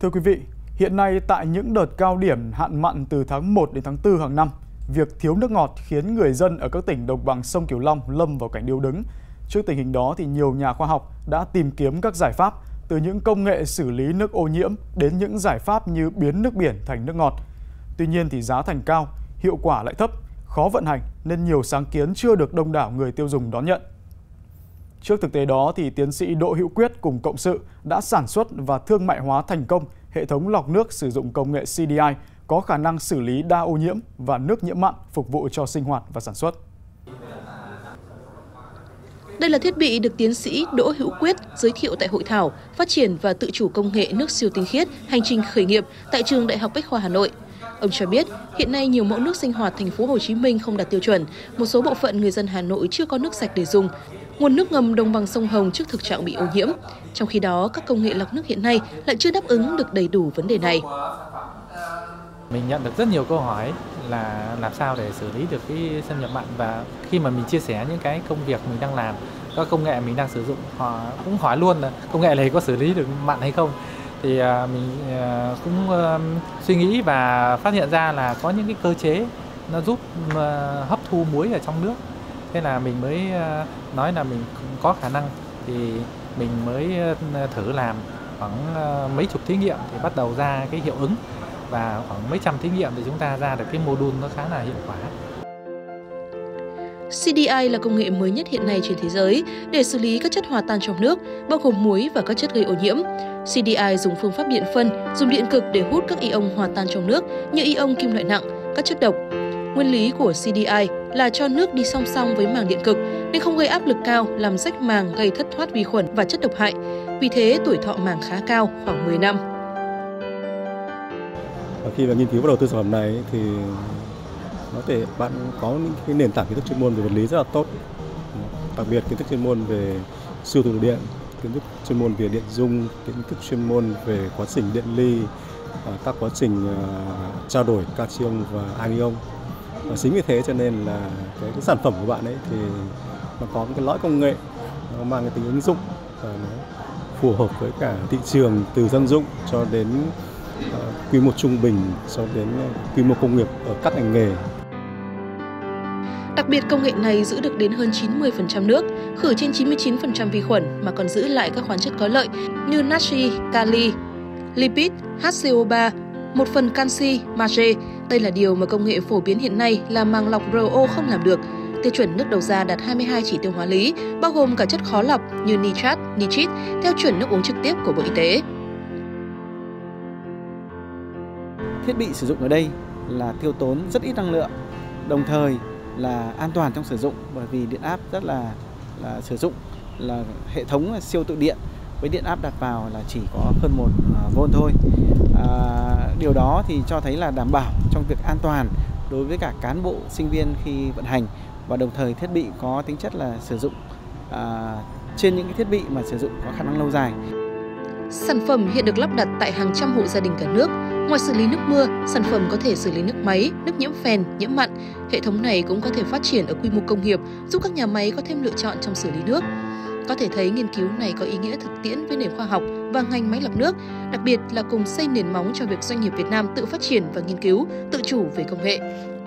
Thưa quý vị, hiện nay tại những đợt cao điểm hạn mặn từ tháng 1 đến tháng 4 hàng năm, việc thiếu nước ngọt khiến người dân ở các tỉnh đồng bằng sông Cửu Long lâm vào cảnh điêu đứng. Trước tình hình đó thì nhiều nhà khoa học đã tìm kiếm các giải pháp từ những công nghệ xử lý nước ô nhiễm đến những giải pháp như biến nước biển thành nước ngọt. Tuy nhiên thì giá thành cao, hiệu quả lại thấp, khó vận hành nên nhiều sáng kiến chưa được đông đảo người tiêu dùng đón nhận. Trước thực tế đó thì tiến sĩ Đỗ Hữu Quyết cùng cộng sự đã sản xuất và thương mại hóa thành công hệ thống lọc nước sử dụng công nghệ CDI có khả năng xử lý đa ô nhiễm và nước nhiễm mặn phục vụ cho sinh hoạt và sản xuất. Đây là thiết bị được tiến sĩ Đỗ Hữu Quyết giới thiệu tại hội thảo phát triển và tự chủ công nghệ nước siêu tinh khiết hành trình khởi nghiệp tại trường Đại học Bách khoa Hà Nội. Ông cho biết, hiện nay nhiều mẫu nước sinh hoạt thành phố Hồ Chí Minh không đạt tiêu chuẩn, một số bộ phận người dân Hà Nội chưa có nước sạch để dùng. Nguồn nước ngầm đồng bằng sông Hồng trước thực trạng bị ô nhiễm. Trong khi đó, các công nghệ lọc nước hiện nay lại chưa đáp ứng được đầy đủ vấn đề này. Mình nhận được rất nhiều câu hỏi là làm sao để xử lý được cái xâm nhập mặn, và khi mà mình chia sẻ những cái công việc mình đang làm, các công nghệ mình đang sử dụng, họ cũng hỏi luôn là công nghệ này có xử lý được mặn hay không. Thì mình cũng suy nghĩ và phát hiện ra là có những cái cơ chế nó giúp hấp thu muối ở trong nước. Thế là mình mới nói là mình có khả năng, thì mình mới thử làm khoảng mấy chục thí nghiệm thì bắt đầu ra cái hiệu ứng, và khoảng mấy trăm thí nghiệm thì chúng ta ra được cái mô đun nó khá là hiệu quả. CDI là công nghệ mới nhất hiện nay trên thế giới để xử lý các chất hòa tan trong nước, bao gồm muối và các chất gây ô nhiễm. CDI dùng phương pháp điện phân, dùng điện cực để hút các ion hòa tan trong nước như ion kim loại nặng, các chất độc. Nguyên lý của CDI là cho nước đi song song với màng điện cực nên không gây áp lực cao, làm rách màng gây thất thoát vi khuẩn và chất độc hại. Vì thế, tuổi thọ màng khá cao, khoảng 10 năm. Khi mà nghiên cứu và đầu tư sản phẩm này thì có thể bạn có những cái nền tảng kiến thức chuyên môn về vật lý rất là tốt, đặc biệt kiến thức chuyên môn về siêu tụ điện, kiến thức chuyên môn về điện dung, kiến thức chuyên môn về quá trình điện ly, các quá trình trao đổi cation và anion. Và chính vì thế cho nên là cái sản phẩm của bạn ấy thì nó có cái lõi công nghệ, nó mang cái tính ứng dụng và nó phù hợp với cả thị trường từ dân dụng cho đến quy mô trung bình, cho đến quy mô công nghiệp ở các ngành nghề. Đặc biệt, công nghệ này giữ được đến hơn 90% nước, khử trên 99% vi khuẩn mà còn giữ lại các khoáng chất có lợi như natri, kali, lipid, HCO3, một phần canxi, magie. Đây là điều mà công nghệ phổ biến hiện nay là màng lọc RO không làm được. Tiêu chuẩn nước đầu ra đạt 22 chỉ tiêu hóa lý, bao gồm cả chất khó lọc như nitrat, nitrit, theo chuẩn nước uống trực tiếp của Bộ Y tế. Thiết bị sử dụng ở đây là tiêu tốn rất ít năng lượng, đồng thời là an toàn trong sử dụng, bởi vì điện áp rất là sử dụng là hệ thống siêu tụ điện với điện áp đặt vào là chỉ có hơn 1V thôi. Điều đó thì cho thấy là đảm bảo trong việc an toàn đối với cả cán bộ, sinh viên khi vận hành, và đồng thời thiết bị có tính chất là sử dụng trên những cái thiết bị mà sử dụng có khả năng lâu dài. Sản phẩm hiện được lắp đặt tại hàng trăm hộ gia đình cả nước. Ngoài xử lý nước mưa, sản phẩm có thể xử lý nước máy, nước nhiễm phèn, nhiễm mặn. Hệ thống này cũng có thể phát triển ở quy mô công nghiệp, giúp các nhà máy có thêm lựa chọn trong xử lý nước. Có thể thấy nghiên cứu này có ý nghĩa thực tiễn với nền khoa học và ngành máy lọc nước, đặc biệt là cùng xây nền móng cho việc doanh nghiệp Việt Nam tự phát triển và nghiên cứu, tự chủ về công nghệ.